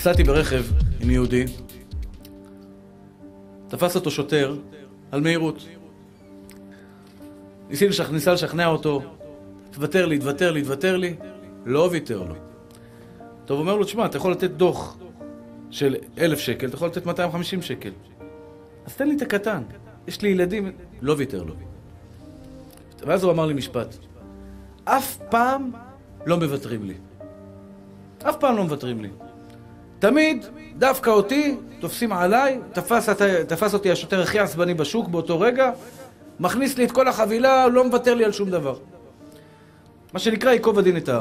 נסעתי ברכב עם יהודי, תפס אותו שוטר על מהירות. ניסה לשכנע אותו, תוותר לי, לא ויתר לו. טוב, אומר לו, תשמע, אתה יכול לתת דוח של 1,000 שקל, אתה יכול לתת 250 שקל. אז תן לי את הקטן, יש לי ילדים, לא ויתר לו. ואז הוא אמר לי משפט, אף פעם לא מוותרים לי. אף פעם לא מוותרים לי. תמיד, דווקא אותי, תופסים עליי, תפס אותי השוטר הכי עצבני בשוק באותו רגע, מכניס לי את כל החבילה, לא מוותר לי על שום דבר. מה שנקרא, ייקוב הדין את ההר.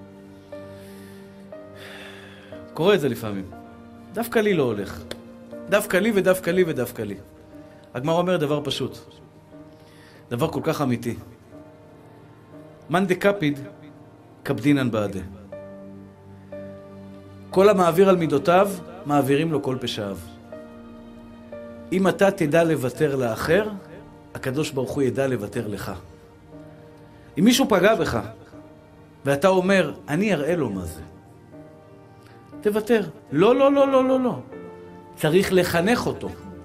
קורה את זה לפעמים. דווקא לי לא הולך. דווקא לי ודווקא לי ודווקא לי. הגמרא אומר דבר פשוט. דבר כל כך אמיתי. מאן דקפיד קפדינן בעדה. כל המעביר על מידותיו, מעבירים לו כל פשעיו. אם אתה תדע לוותר לאחר, הקדוש ברוך הוא ידע לוותר לך. אם מישהו פגע בך, ואתה אומר, אני אראה לו מה זה, תוותר. לא. צריך לחנך אותו.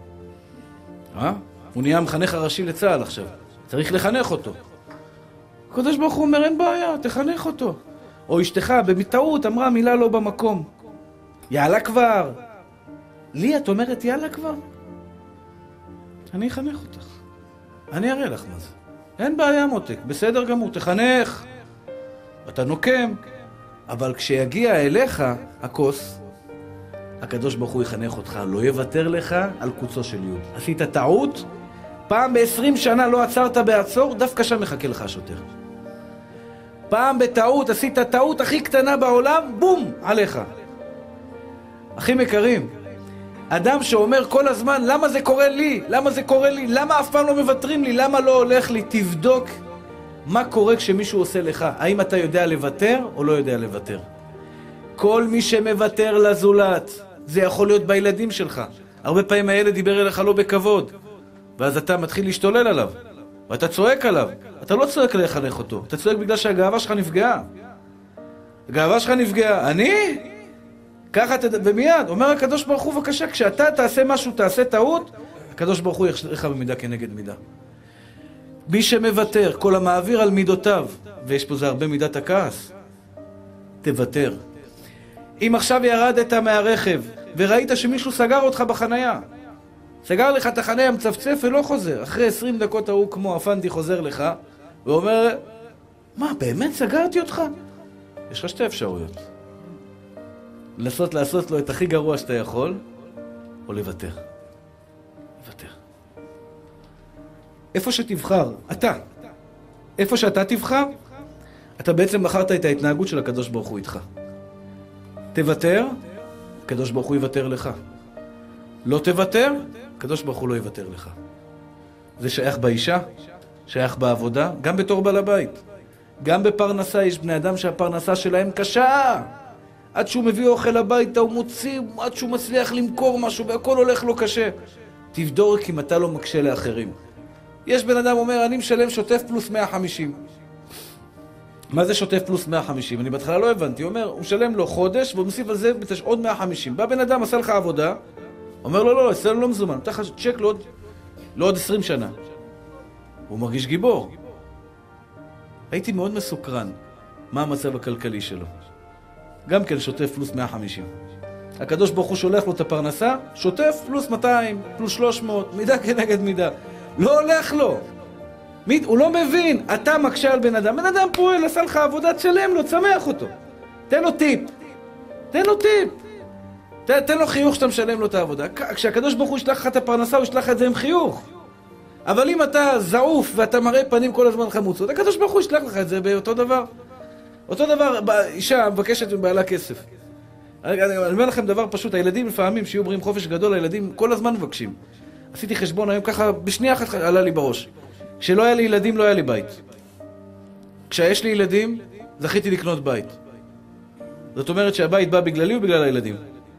הוא נהיה המחנך הראשי לצה"ל עכשיו. צריך לחנך אותו. הקדוש ברוך הוא אומר, אין בעיה, תחנך אותו. או אשתך בטעות אמרה מילה לא במקום. יאללה כבר. לי את אומרת יאללה כבר? אני אחנך אותך. אני אראה לך מה זה. אין בעיה מותק, בסדר גמור, תחנך. אתה נוקם. אבל כשיגיע אליך הכוס, הקדוש ברוך הוא יחנך אותך, לא יוותר לך על קוצו של יוד. עשית טעות, פעם ב-20 שנה לא עצרת בעצור, דווקא שם מחכה לך השוטר. פעם בטעות, עשית טעות הכי קטנה בעולם, בום, עליך. אחים יקרים, אדם שאומר כל הזמן, למה זה קורה לי? למה זה קורה לי? למה אף פעם לא מוותרים לי? למה לא הולך לי? תבדוק מה קורה כשמישהו עושה לך. האם אתה יודע לוותר או לא יודע לוותר? כל מי שמוותר לזולת, זה יכול להיות בילדים שלך. הרבה פעמים הילד דיבר אליך לא בכבוד, ואז אתה מתחיל להשתולל עליו, ואתה צועק עליו. אתה לא צועק לחנך אותו, אתה צועק בגלל שהגאווה שלך נפגעה. הגאווה שלך נפגעה. אני? ככה ומיד, אומר הקדוש ברוך הוא, בבקשה, כשאתה תעשה משהו, תעשה טעות, הקדוש ברוך הוא יחזיר לך במידה כנגד מידה. מי שמוותר, כל המעביר על מידותיו, ויש פה זה הרבה מידת הכעס, תוותר. אם עכשיו ירדת מהרכב, וראית שמישהו סגר אותך בחנייה, סגר לך את החנייה, מצפצף ולא חוזר, אחרי 20 דקות ההוא כמו אפנדי חוזר לך, ואומר, מה, באמת סגרתי אותך? יש לך שתי אפשרויות. לעשות לו את הכי גרוע שאתה יכול, או לוותר. לוותר. איפה שתבחר, אתה. איפה שאתה תבחר, אתה בעצם בחרת את ההתנהגות של הקדוש ברוך הוא איתך. תוותר, הקדוש ברוך הוא יוותר לך. לא תוותר, הקדוש ברוך הוא לא יוותר לך. זה שייך באישה, שייך בעבודה, גם בתור בעל הבית. גם בפרנסה יש בני אדם שהפרנסה שלהם קשה. עד שהוא מביא אוכל הביתה, הוא מוציא, עד שהוא מצליח למכור משהו, והכל הולך לו קשה. תבדוק אם אתה לא מקשה לאחרים. יש בן אדם אומר, אני משלם שוטף פלוס 150. מה זה שוטף פלוס 150? אני בהתחלה לא הבנתי. הוא אומר, הוא משלם לו חודש, והוא מוסיף על זה עוד 150. בא בן אדם, עשה לך עבודה, אומר לו, לא, אצלנו לא מזומן, אתה צ'ק לעוד 20 שנה. הוא מרגיש גיבור. הייתי מאוד מסוקרן מה המצב הכלכלי שלו. גם כן שוטף פלוס 150. הקדוש ברוך הוא שולח לו את הפרנסה, שוטף פלוס 200, פלוס 300, מידה כנגד מידה. לא הולך לו. הוא לא מבין, אתה מקשה על בן אדם. בן אדם פועל, עשה לך עבודה, תשלם לו, צמח אותו. תן לו טיפ. תן לו חיוך שאתה משלם לו את העבודה. כשהקדוש ברוך הוא ישלח לך את הפרנסה, הוא ישלח את זה עם חיוך. אבל אם אתה זעוף ואתה מראה פנים כל הזמן חמוצות, הקדוש ברוך הוא ישלח לך את זה באותו דבר. אותו דבר, אישה מבקשת מבעלה כסף. אני אומר לכם דבר פשוט, הילדים לפעמים שיהיו בריאים חופש גדול, הילדים כל הזמן מבקשים. עשיתי חשבון היום ככה, בשנייה אחת עלה לי בראש. כשלא היה לי ילדים, לא היה לי בית. כשיש לי ילדים, זכיתי לקנות בית. זאת אומרת שהבית בא בגללי או בגלל הילדים?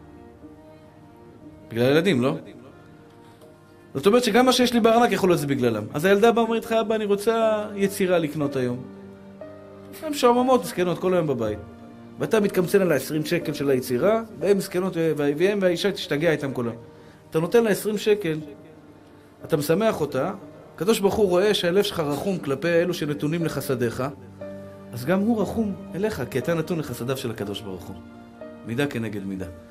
בגלל הילדים, לא? זאת אומרת שגם מה שיש לי בארנק יכול להיות זה בגללם. אז הילדה באה אומרת לך, אבא, אני רוצה יצירה לקנות היום. הן שוממות, מסכנות, כל היום בבית. ואתה מתקמצן על ה-20 שקל של היצירה, והם מסכנות, והם והאישה תשתגע איתם כולם. אתה נותן לה 20 שקל, אתה משמח אותה, הקדוש ברוך הוא רואה שהלב שלך רחום כלפי אלו שנתונים לחסדיך, אז גם הוא רחום אליך, כי אתה נתון לחסדיו של הקדוש ברוך הוא. מידה כנגד מידה.